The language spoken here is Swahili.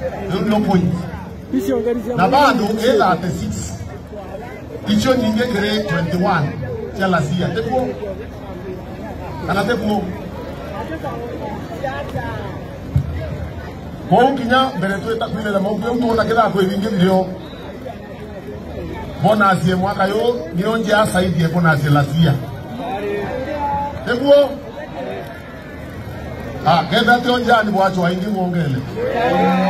no point. Na bado ela ate 6. Icho nyinge kere 21. Chala siya. Tepo. Kana tepo. Kwa kinya mbele tu etakwile la maupe utuona kila kwa vingi video. Bona asie mwaka yo nionje asa hivi bona asie lasia. Tepo. Kenda tionja ni wacho waingi muongele.